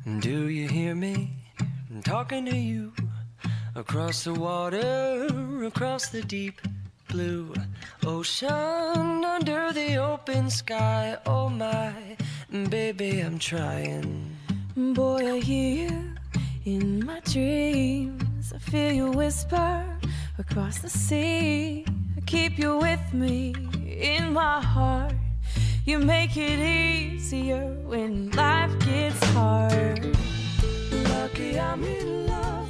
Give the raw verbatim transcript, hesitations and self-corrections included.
Do you hear me? I'm talking to you. Across the water, across the deep blue ocean, under the open sky. Oh my, baby, I'm trying. Boy, I hear you in my dreams. I feel you whisper across the sea. I keep you with me in my heart. You make it easier when life gets hard. Lucky I'm in love.